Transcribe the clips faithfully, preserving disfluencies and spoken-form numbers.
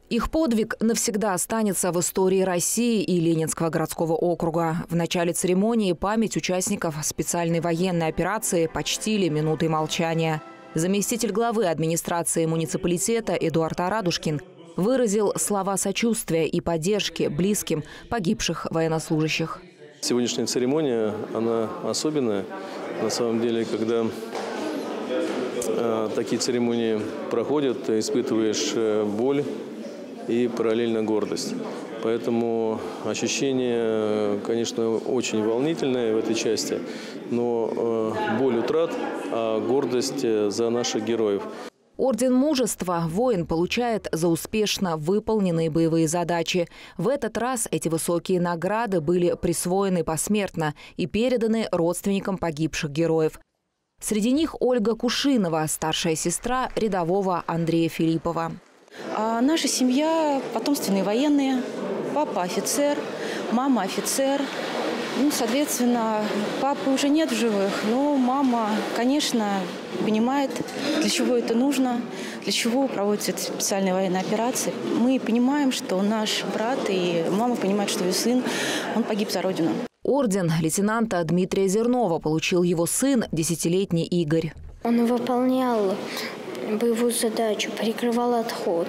Их подвиг навсегда останется в истории России и Ленинского городского округа. В начале церемонии память участников специальной военной операции почтили минутой молчания. Заместитель главы администрации муниципалитета Эдуард Арадушкин выразил слова сочувствия и поддержки близким погибших военнослужащих. Сегодняшняя церемония, она особенная. На самом деле, когда э, такие церемонии проходят, ты испытываешь э, боль и параллельно гордость. Поэтому ощущение, конечно, очень волнительное в этой части, но э, боль утрат, а гордость за наших героев. Орден мужества воин получает за успешно выполненные боевые задачи. В этот раз эти высокие награды были присвоены посмертно и переданы родственникам погибших героев. Среди них Ольга Кушинова, старшая сестра рядового Андрея Филиппова. А наша семья – потомственные военные. Папа офицер, мама офицер. Ну, соответственно, папы уже нет в живых, но мама, конечно, понимает, для чего это нужно, для чего проводятся эти специальные военные операции. Мы понимаем, что наш брат и мама понимают, что ее сын, он погиб за Родину. Орден лейтенанта Дмитрия Зернова получил его сын, десятилетний Игорь. Он выполнял боевую задачу, прикрывал отход.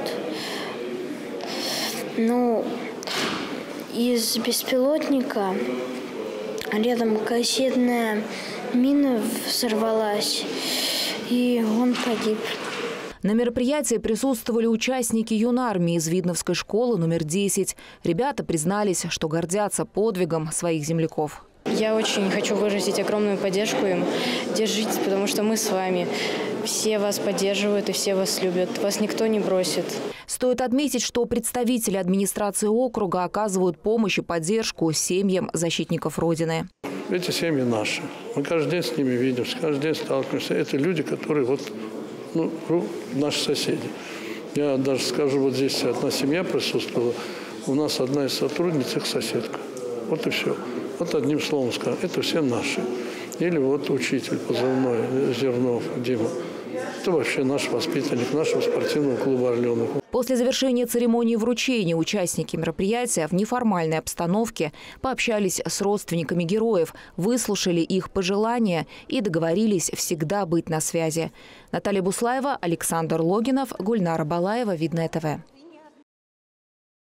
Ну, из беспилотника рядом кассетная мина взорвалась, и он погиб. На мероприятии присутствовали участники юнармии из Видновской школы номер десять. Ребята признались, что гордятся подвигом своих земляков. Я очень хочу выразить огромную поддержку им. Держитесь, потому что мы с вами. Все вас поддерживают и все вас любят. Вас никто не бросит. Стоит отметить, что представители администрации округа оказывают помощь и поддержку семьям защитников Родины. Эти семьи наши. Мы каждый день с ними видимся, каждый день сталкиваемся. Это люди, которые вот, ну, наши соседи. Я даже скажу, вот здесь одна семья присутствовала. У нас одна из сотрудниц, их соседка. Вот и все. Вот одним словом скажем, это все наши. Или вот учитель позывной Зернов Дима. Это вообще наш воспитанник нашего спортивного клуба «Орленок». После завершения церемонии вручения участники мероприятия в неформальной обстановке пообщались с родственниками героев, выслушали их пожелания и договорились всегда быть на связи. Наталья Буслаева, Александр Логинов, Гульнара Балаева, Видное ТВ.